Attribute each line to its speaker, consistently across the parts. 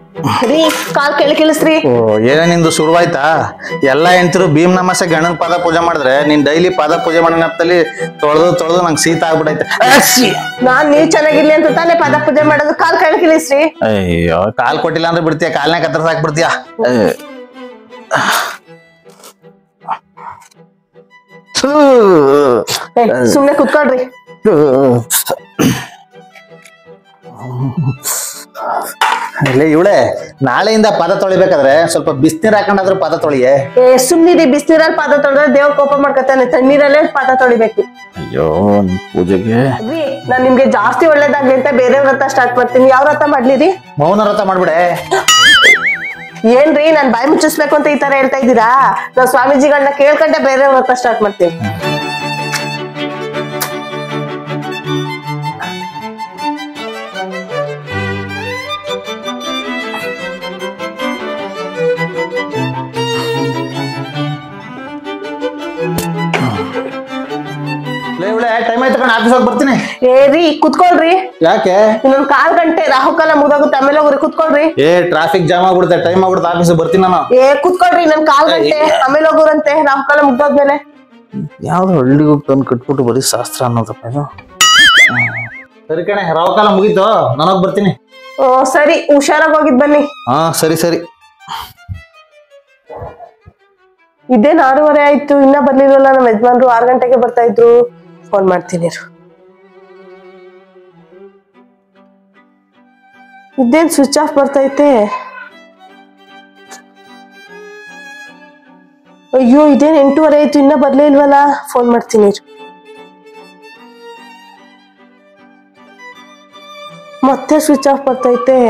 Speaker 1: ರೀ ಕಾಲ್ ಕೇಳಿಸ್ರಿ.
Speaker 2: ಏನ ನಿಂದು ಶುರುವಾಯ್ತಾ? ಎಲ್ಲಾ ಹೆಂಡ್ತಿರು ಭೀಮ್ ನಮಸ್ತೆ ಗಣನ ಪಾದ ಪೂಜೆ ಮಾಡಿದ್ರೆ ನೀನ್ ಡೈಲಿ ಪಾದ ಪೂಜೆ ಮಾಡೋ ನೆಪದಲ್ಲಿ ತೊಳೆದು ನಂಗೆ ಶೀತ ಆಗ್ಬಿಟ್ಟೈತೆ.
Speaker 1: ನಾನ್ ನೀವ್ ಚೆನ್ನಾಗಿರ್ಲಿ ಅಂತ ತಾನೇ ಪಾದ ಪೂಜೆ ಮಾಡೋದು. ಕಾಲ್ ಕೇಳಿಸ್ರಿ.
Speaker 2: ಅಯ್ಯೋ ಕಾಲ್ ಕೊಟ್ಟಿಲ್ಲ ಅಂದ್ರೆ ಬಿಡ್ತೀಯ, ಕಾಲ್ನಾಗ ಕತ್ತರ್ಸ್ ಹಾಕ್ಬಿಡ್ತೀಯ.
Speaker 1: ಸುಮ್ನೆ ಕುತ್ಕೊಳ್ರಿ.
Speaker 2: ಇಲ್ಲ ಇವಳೆ ನಾಳೆಯಿಂದ ಪಾದ ತೊಳಿಬೇಕಾದ್ರೆ ಸ್ವಲ್ಪ ಬಿಸಿನೀರ್ ಹಾಕೊಂಡಾದ್ರೂ ಪಾದ ತೊಳಿಯೇ.
Speaker 1: ಸುಮ್ನಿರಿ, ಬಿಸಿನೀರಲ್ಲಿ ಪಾದ ತೊಳೆದ್ರೆ ದೇವ್ರ ಕೋಪ ಮಾಡ್ಕೊತಾನೆ. ತಣ್ಣೀರಲ್ಲೇ ಪಾದ ತೊಳಿಬೇಕು.
Speaker 2: ಅಯ್ಯೋ ಪೂಜೆಗೆ
Speaker 1: ರೀ ನಾನ್ ನಿಮ್ಗೆ ಜಾಸ್ತಿ ಒಳ್ಳೇದಾಗ್ಲಿ ಅಂತ ಬೇರೆ ವ್ರತ ಸ್ಟಾರ್ಟ್ ಮಾಡ್ತೀನಿ. ಯಾವ ವ್ರತ ಮಾಡ್ಲಿರಿ?
Speaker 2: ಮೌನ ವ್ರತ ಮಾಡ್ಬಿಡೆ.
Speaker 1: ಏನ್ರಿ ನಾನ್ ಬಾಯಿ ಮುಚ್ಚಿಸ್ಬೇಕು ಅಂತ ಈ ತರ ಹೇಳ್ತಾ ಇದ್ದೀರಾ? ನಾವ್ ಸ್ವಾಮೀಜಿಗಳನ್ನ ಕೇಳ್ಕೊಂಡೆ ಬೇರೆ ವ್ರತ ಸ್ಟಾರ್ಟ್ ಮಾಡ್ತೀನಿ.
Speaker 2: ಟೈಮ್ ಆಯ್ತು ಕಣ, ಆಫೀಸ್ ಹೋಗಿ ಬರ್ತೀನಿ.
Speaker 1: ರೀ ಕುತ್ಕೊಳ್ರಿ.
Speaker 2: ಯಾಕೆ?
Speaker 1: ಇನ್ನೊಂದ್ 4 ಗಂಟೆ ರಾಹುಕಾಲ ಮುಗ್ದೋಗುತ್ತೆ, ಆಮೇಲೆ ಹೋಗ್ರಿ. ಕುತ್ಕೊಳ್ರಿ.
Speaker 2: ಟ್ರಾಫಿಕ್ ಜಾಮ್ ಆಗ್ಬಿಡುತ್ತೆ, ಟೈಮ್ ಆಗ್ಬಿಡುತ್ತೆ, ಆಫೀಸ್ ಬರ್ತೀನಿ ನಾನು.
Speaker 1: ಕುತ್ಕೊಳ್ರಿ, ಇನ್ನೊಂದ್ 4 ಗಂಟೆ ಆಮೇಲೆ ಹೋಗೋರಂತೆ ರಾಹುಕಾಲ ಮುಗ್ದೋದ್ಮೇಲೆ.
Speaker 2: ಯಾವ್ದು ಹಳ್ಳಿಗೆ ಹೋಗಿ ತಂದು ಕಟ್ಬಿಟ್ಟು ಬರೀ ಶಾಸ್ತ್ರ ಅನ್ನೋದಪ್ಪ ಇದು. ಸರಿ ಕಣೆ, ರಾಹುಕಾಲ ಮುಗೀತು, ನಾನೋಗಿ ಬರ್ತೀನಿ.
Speaker 1: ಸರಿ, ಹುಷಾರಾಗಿ ಹೋಗಿದ್ ಬನ್ನಿ.
Speaker 2: ಹಾ ಸರಿ ಸರಿ.
Speaker 1: ಇದೇನ್ 6:30 ಆಯ್ತು, ಇನ್ನ ಬರ್ಲಿಲ್ವಲ್ಲ ನಮ್ಮ ಯಜಮಾನ್ರು. 6 ಗಂಟೆಗೆ ಬರ್ತಾ ಇದ್ರು. ಫೋನ್ ಮಾಡ್ತೀನಿ. ಇದೇನ್ ಸ್ವಿಚ್ ಆಫ್ ಬರ್ತೈತೆ? ಅಯ್ಯೋ ಇದೇನ್ 8:30 ಆಯ್ತು, ಇನ್ನ ಬರ್ಲೇ ಇಲ್ವಲ್ಲ. ಫೋನ್ ಮಾಡ್ತೀನಿ. ಮತ್ತೆ ಸ್ವಿಚ್ ಆಫ್ ಬರ್ತೈತೆ.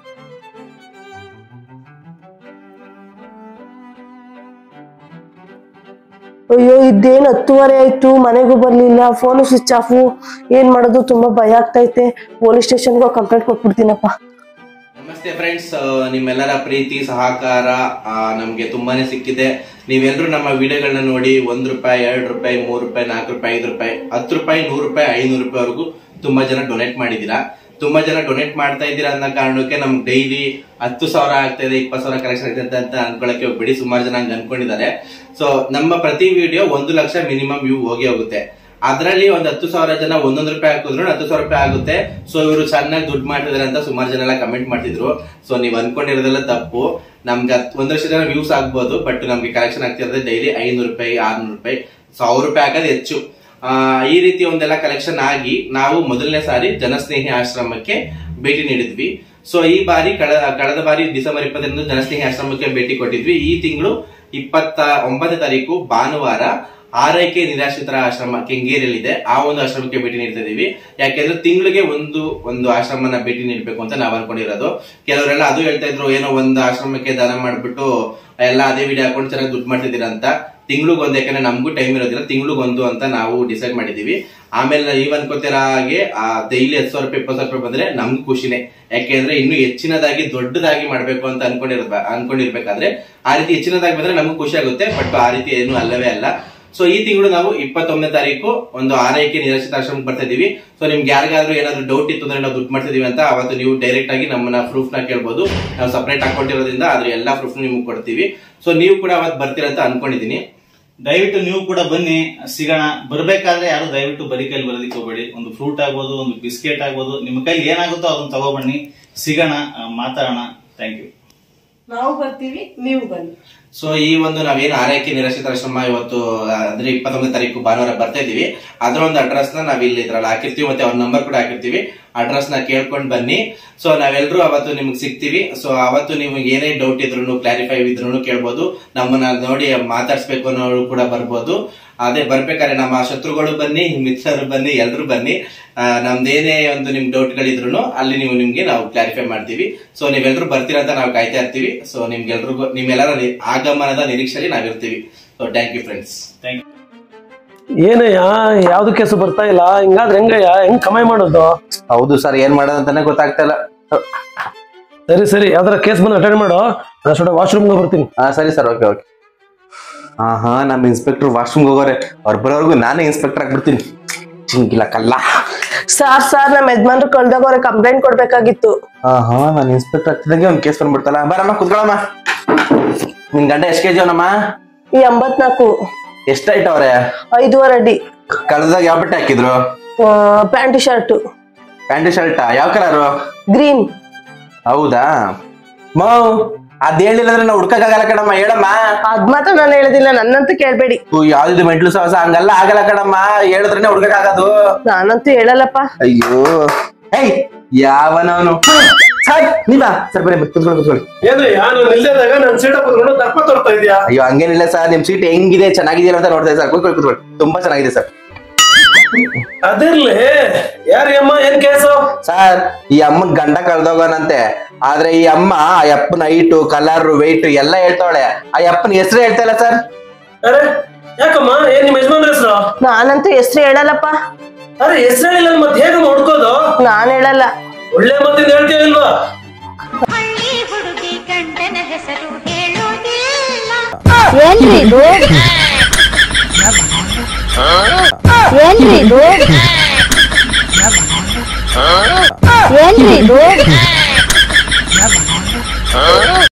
Speaker 1: ಅಯ್ಯೋ ಇದೇನ್ 10:30 ಆಯ್ತು, ಮನೆಗೂ ಬರ್ಲಿಲ್ಲ, ಫೋನು ಸ್ವಿಚ್ ಆಫ್. ಏನ್ ಮಾಡೋದು? ತುಂಬಾ ಭಯ ಆಗ್ತೈತೆ. ಪೊಲೀಸ್ ಸ್ಟೇಷನ್ಗೆ ಕಂಪ್ಲೇಂಟ್ ಕೊಟ್ಬಿಡ್ತೀನಪ್ಪ.
Speaker 3: ನಮಸ್ತೆ ಫ್ರೆಂಡ್ಸ್, ನಿಮ್ಮೆಲ್ಲರ ಪ್ರೀತಿ ಸಹಕಾರ ನಮ್ಗೆ ತುಂಬಾನೇ ಸಿಕ್ಕಿದೆ. ನೀವೆಲ್ಲರೂ ನಮ್ಮ ವಿಡಿಯೋಗಳನ್ನ ನೋಡಿ ₹1, ₹2, ₹3, ₹4, ₹5, ₹10, ₹100, ₹500ವರೆಗೂ ತುಂಬಾ ಜನ ಡೊನೇಟ್ ಮಾಡಿದೀರಾ. ತುಂಬಾ ಜನ ಡೊನೇಟ್ ಮಾಡ್ತಾ ಇದ್ದೀರಾ ಅನ್ನೋ ಕಾರಣಕ್ಕೆ ನಮ್ಗೆ ಡೈಲಿ 10,000 ಆಗ್ತಾ ಇದೆ, 20,000 ಕಲೆಕ್ಷನ್ ಆಗ್ತದೆ ಅಂತ ಅನ್ಕೊಳಕ್ಕೆ ಹೋಗ್ಬೇಡಿ. ಸುಮಾರು ಜನ ಹಂಗ ಅನ್ಕೊಂಡಿದ್ದಾರೆ. ಸೊ ನಮ್ಮ ಪ್ರತಿ ವಿಡಿಯೋ 1 ಲಕ್ಷ ಮಿನಿಮಮ್ ವ್ಯೂ ಹೋಗುತ್ತೆ. ಅದರಲ್ಲಿ ಒಂದು 10,000 ಜನ ₹1 ಹಾಕಿದ್ರು ₹10,000 ಆಗುತ್ತೆ. ಸೊ ಇವರು ಚೆನ್ನಾಗಿ ದುಡ್ಡು ಮಾಡ್ತಿದಾರೆ ಅಂತ ಸುಮಾರು ಜನ ಎಲ್ಲ ಕಮೆಂಟ್ ಮಾಡ್ತಿದ್ರು. ಸೊ ನೀವ್ ಅನ್ಕೊಂಡಿರೋದೆಲ್ಲ ತಪ್ಪು. ನಮ್ಗೆ 1 ಲಕ್ಷ ಜನ ವ್ಯೂಸ್ ಆಗ್ಬೋದು, ಬಟ್ ನಮ್ಗೆ ಕಲೆಕ್ಷನ್ ಆಗ್ತಿರೋದು ಡೈಲಿ ₹500, ₹600, ₹1,000 ಆಗೋದು ಹೆಚ್ಚು. ಈ ರೀತಿ ಒಂದೆಲ್ಲ ಕಲೆಕ್ಷನ್ ಆಗಿ ನಾವು ಮೊದಲನೇ ಸಾರಿ ಜನಸ್ನೇಹಿ ಆಶ್ರಮಕ್ಕೆ ಭೇಟಿ ನೀಡಿದ್ವಿ. ಸೊ ಈ ಬಾರಿ ಕಳೆದ ಬಾರಿ ಡಿಸೆಂಬರ್ 20 ಜನಸ್ನೇಹಿ ಆಶ್ರಮಕ್ಕೆ ಭೇಟಿ ಕೊಟ್ಟಿದ್ವಿ. ಈ ತಿಂಗಳು 29ನೇ ತಾರೀಕು ಭಾನುವಾರ ಆರೈಕೆ ನಿರಾಶ್ರಿತರ ಆಶ್ರಮ ಕೆಂಗೇರಿಯಲ್ಲಿದೆ. ಆ ಒಂದು ಆಶ್ರಮಕ್ಕೆ ಭೇಟಿ ನೀಡ್ತಾ ಇದೀವಿ. ಯಾಕೆಂದ್ರೆ ತಿಂಗಳಿಗೆ ಒಂದು ಆಶ್ರಮನ ಭೇಟಿ ನೀಡಬೇಕು ಅಂತ ನಾವ್ ಅನ್ಕೊಂಡಿರೋದು. ಕೆಲವರೆಲ್ಲ ಅದು ಹೇಳ್ತಾ ಇದ್ರು, ಏನೋ ಒಂದು ಆಶ್ರಮಕ್ಕೆ ದಾನ ಮಾಡ್ಬಿಟ್ಟು ಎಲ್ಲ ಅದೇ ವಿಡಿಯೋ ಹಾಕೊಂಡು ಚೆನ್ನಾಗಿ ದುಡ್ಡು ಮಾಡ್ತಿದ್ದೀರಾ ಅಂತ. ತಿಂಗ್ಳಿಗೊಂದು, ಯಾಕಂದ್ರೆ ನಮಗೂ ಟೈಮ್ ಇರೋದಿಲ್ಲ, ತಿಂಗ್ಳಿಗೊಂದು ಅಂತ ನಾವು ಡಿಸೈಡ್ ಮಾಡಿದೀವಿ. ಆಮೇಲೆ ನೀವ್ ಅನ್ಕೋತೀರ ಹಾಗೆ ಡೈಲಿ ₹10,000, ₹20,000 ಬಂದ್ರೆ ನಮ್ಗೂ ಖುಷಿನೇ. ಯಾಕೆಂದ್ರೆ ಇನ್ನು ಹೆಚ್ಚಿನದಾಗಿ ದೊಡ್ಡದಾಗಿ ಮಾಡ್ಬೇಕು ಅಂತ ಅನ್ಕೊಂಡಿರ್ಬೇಕಾದ್ರೆ ಆ ರೀತಿ ಹೆಚ್ಚಿನದಾಗಿ ಬಂದ್ರೆ ನಮಗೂ ಖುಷಿ ಆಗುತ್ತೆ. ಬಟ್ ಆ ರೀತಿ ಏನು ಅಲ್ಲವೇ ಅಲ್ಲ. ಸೊ ಈ ತಿಂಗಳು ನಾವು 29ನೇ ತಾರೀಕು ಒಂದು ಆರೈಕೆ ನಿರಾಶ್ರಿತ ಆಶ್ರಮಕ್ಕೆ ಬರ್ತಾ ಇದೀವಿ. ಸೊ ನಿಮ್ಗೆ ಯಾರಿಗಾದ್ರೂ ಏನಾದ್ರು ಡೌಟ್ ಇತ್ತು ಅಂದ್ರೆ ನಾವು ದುಡ್ಡು ಮಾಡ್ತಿದೀವಿ ಅಂತ, ಅವತ್ತು ನೀವು ಡೈರೆಕ್ಟ್ ಆಗಿ ನಮ್ಮನ್ನ ಪ್ರೂಫ್ ನ ಕೇಳ್ಬೋದು. ನಾವು ಸಪರೇಟ್ ಅಕೌಂಟ್ ಇರೋದ್ರಿಂದ ಅದ್ರ ಎಲ್ಲಾ ಪ್ರೂಫ್ ನಿಮ್ಗೆ ಕೊಡ್ತೀವಿ. ಸೊ ನೀವು ಕೂಡ ಅವತ್ತು ಬರ್ತೀರಾ ಅಂತ ಅನ್ಕೊಂಡಿದೀನಿ.
Speaker 4: ದಯವಿಟ್ಟು ನೀವು ಕೂಡ ಬನ್ನಿ, ಸಿಗೋಣ. ಬರ್ಬೇಕಾದ್ರೆ ಯಾರು ದಯವಿಟ್ಟು ಬರೀ ಕೈಲಿ ಬರೋದಕ್ಕೆ ಹೋಗಬೇಡಿ. ಒಂದು ಫ್ರೂಟ್ ಆಗ್ಬೋದು, ಒಂದು ಬಿಸ್ಕೆಟ್ ಆಗ್ಬೋದು, ನಿಮ್ಮ ಕೈಲಿ ಏನಾಗುತ್ತೋ ಅದನ್ನ ತಗೊಬನ್ನಿ, ಸಿಗೋಣ, ಮಾತಾಡೋಣ. Thank you.
Speaker 1: ನಾವು ಬರ್ತೀವಿ, ನೀವು ಬನ್ನಿ.
Speaker 3: ಸೊ ಈ ಒಂದು ನಾವೇನು ಆರೈಕೆ ನಿರಾಶ್ರಿತ ಆಶ್ರಮ ಇವತ್ತು ಅಂದ್ರೆ 29ನೇ ತಾರೀಕು ಭಾನುವಾರ ಬರ್ತಾ ಇದೀವಿ. ಅದರ ಒಂದು ಅಡ್ರೆಸ್ ನ ನಾವ್ ಇಲ್ಲಿ ಇದ್ರಲ್ಲಿ ಹಾಕಿರ್ತೀವಿ, ಮತ್ತೆ ಅವ್ರ ನಂಬರ್ ಕೂಡ ಹಾಕಿರ್ತೀವಿ. ಅಡ್ರೆಸ್ ನ ಕೇಳ್ಕೊಂಡ್ ಬನ್ನಿ. ಸೊ ನಾವೆಲ್ಲರೂ ಅವತ್ತು ನಿಮ್ಗೆ ಸಿಗ್ತೀವಿ. ಸೊ ಅವತ್ತು ನಿಮ್ಗೆ ಏನೇ ಡೌಟ್ ಇದ್ರು, ಕ್ಲಾರಿಫೈ ಇದ್ರು ಕೇಳ್ಬೋದು. ನಮ್ಮನ್ನ ನೋಡಿ ಮಾತಾಡ್ಸ್ಬೇಕು ಅನ್ನೋರು ಕೂಡ ಬರ್ಬೋದು. ಅದೇ ಬರ್ಬೇಕಾದ್ರೆ ನಮ್ಮ ಶತ್ರುಗಳು ಬನ್ನಿ, ಮಿತ್ರರು ಬನ್ನಿ, ಎಲ್ರು ಬನ್ನಿ. ನಮ್ದೇನೇ ಒಂದು ನಿಮ್ ಡೌಟ್ ಗಳಿದ್ರು ಅಲ್ಲಿ ನಿಮ್ಗೆ ನಾವು ಕ್ಲಾರಿಫೈ ಮಾಡ್ತೀವಿ. ಸೊ ನೀವೆಲ್ಲರೂ ಬರ್ತೀರಾ ಅಂತ ನಾವು ಕಾಯ್ತಾ ಇರ್ತೀವಿ. ಸೊ ನಿಮ್ಗೆಲ್ರಿಗೂ ನಿಮ್ಮೆಲ್ಲರ ಆಗಮನದ ನಿರೀಕ್ಷೆಯಲ್ಲಿ ನಾವಿರ್ತೀವಿ. So thank you friends.
Speaker 4: Thank you.
Speaker 5: ಏನಯ್ಯ ಯಾವ್ದು ಕೇಸು ಬರ್ತಾ ಇಲ್ಲ? ಹಿಂಗಾದ್ರೆ ಹೆಂಗಯ್ಯ, ಹೆಂಗ್ ಕಮಾಯಿ ಮಾಡೋದು?
Speaker 2: ಹೌದು ಸರ್, ಏನ್ ಮಾಡೋದಂತಾನೆ ಗೊತ್ತಾಗ್ತಾ ಇಲ್ಲ.
Speaker 5: ಸರಿ ಸರಿ, ಯಾವ್ದಾರ ಕೇಸ್ ಬಂದು ಅಟೆಂಡ್ ಮಾಡೋ. ನಾನು ವಾಶ್ರೂಮ್ಗೆ ಬರ್ತೀನಿ.
Speaker 2: ಸರಿ ಸರ್, ಓಕೆ ಓಕೆ. ಹಾ ನಮ್ಮ ಇನ್ಸ್ಪೆಕ್ಟರ್ ವಾಶ್ರೂಮ್ಗೆ ಹೋಗೋರೆ. ಅವ್ರು ಬರೋವರೆಗೂ ನಾನೇ ಇನ್ಸ್ಪೆಕ್ಟರ್ ಆಗ್ಬಿಡ್ತೀನಿ. ಚಿಂಗಿಲ್ಲ ಕಲ್ಲ.
Speaker 1: ಸಾರ್ ನಮ್ಮ ಯಜಮಾನ್ರು ಕಳ್ದೋಗವ್ರೆ ಕಂಪ್ಲೇಂಟ್ ಕೊಡ್ಬೇಕಾಗಿತ್ತು.
Speaker 2: ಹಾ ನಾನು ಇನ್ಸ್ಪೆಕ್ಟರ್ ಆಗ್ತಿದಂಗೆ ಒಂದ್ ಕೇಸ್ ಬಂದ್ಬಿಡ್ತಲ್ಲ. ಬರಮ್ಮ ಕುತ್ಕೊಳಮ್ಮ. ನಿನ್ ಗಂಡ ಎಷ್ಟ್ ಕೆಜಿ ಅವನಮ್ಮ?
Speaker 1: 84.
Speaker 2: ಎಷ್ಟ್ ಹೈಟ್ ಅವ್ರೆ?
Speaker 1: 5.5 ಅಡಿ.
Speaker 2: ಕಳೆದಾಗ ಯಾವ ಬಟ್ಟೆ ಹಾಕಿದ್ರು?
Speaker 1: Pant shirt.
Speaker 2: ಪ್ಯಾಂಟ್ ಶರ್ಟ್ ಯಾವ ಕಲರು?
Speaker 1: ಗ್ರೀನ್.
Speaker 2: ಹೌದಾ ಮಾವ್, ಅದ್ ಹೇಳಿಲ್ಲ ಅಂದ್ರೆ ನಾವು ಹುಡ್ಕಕ್ಕಾಗಲ್ಲ ಕಣಮ್ಮ. ಹೇಳಮ್ಮ.
Speaker 1: ಅದ್ ಮಾತ್ರ ನಾನು ಹೇಳುದಿಲ್ಲ, ನನ್ನಂತೂ ಕೇಳ್ಬೇಡಿ.
Speaker 2: ಯಾವ್ದು ಮೆಂಟ್ಲು ಸಾಹಸ ಹಂಗಲ್ಲ ಆಗಲ್ಲ ಕಣಮ್ಮ, ಹೇಳಿದ್ರೇನೆ ಹುಡ್ಕಕ್ಕಾಗದು.
Speaker 1: ನಾನಂತೂ ಹೇಳಲ್ಲಪ್ಪ.
Speaker 2: ಅಯ್ಯೋ ಹೇಯ್ ಯಾವನವನು ನೀವಾ ಸರ್ ಬರೀ ಕುತ್ಕೊಳ್ಳಿ.
Speaker 5: ಏನಯ್ಯ ನಾನು ಇಲ್ಲದಾಗ ನನ್ ಸೀಟ ಕುತ್ಕೊಂಡು ದಪ್ಪ ತೋರ್ತಾ ಇದೀಯಾ?
Speaker 2: ಅಯ್ಯೋ ಹಂಗೇನಿಲ್ಲ ಸರ್, ನಿಮ್ ಸೀಟ್ ಹೆಂಗಿದೆ ಚೆನ್ನಾಗಿದೆಯಲ್ಲ ಅಂತ ನೋಡ್ತಾ ಸರ್. ಕುತ್ಕೊಳ್ಳಿ ತುಂಬಾ ಚೆನ್ನಾಗಿದೆ ಸರ್.
Speaker 5: ಅದಿರ್ಲಿ, ಯಾರಿ ಅಮ್ಮ, ಏನ್ ಕೇಸು?
Speaker 2: ಸರ್ ಈ ಅಮ್ಮನ್ ಗಂಡ ಕಳ್ದೋಗನಂತೆ. ಆದ್ರೆ ಈ ಅಮ್ಮ ಆ ಅಪ್ಪನ ಹೈಟು ಕಲರ್ ವೆಯ್ಟ್ ಎಲ್ಲ ಹೇಳ್ತಾವಳೆ. ಆ ಅಪ್ಪನ ಹೆಸರು ಹೇಳ್ತಾ ಇಲ್ಲ ಸರ್.
Speaker 5: ಅರೆ ಯಾಕಮ್ಮ, ಏನ್ ನಿಮ್ ಯಜಮಾನ್ ಹೆಸರು?
Speaker 1: ನಾನಂತೂ ಹೆಸರು ಹೇಳಲ್ಲಪ್ಪ.
Speaker 5: ಅರೆ ಹೆಸರು ಹೇಳಿಲ್ಲ ಮತ್ತೆ ಹೇಗ ಹುಡ್ಕೋದು?
Speaker 1: ನಾನ್ ಹೇಳಲ್ಲ.
Speaker 5: ಒಳ್ಳೆ ಮಾತಿಂದ ಹೇಳ್ತೀಯಲ್ವಾ?
Speaker 6: ಹಳ್ಳಿ ಹುಡುಗಿ ಗಂಡನ ಹೆಸರು ಹೇಳೋದಿಲ್ಲ.
Speaker 7: ಏನ್ರಿ ಇದು? ಏನ್ರಿ ಇದು? ಏನ್ರಿ ಇದು?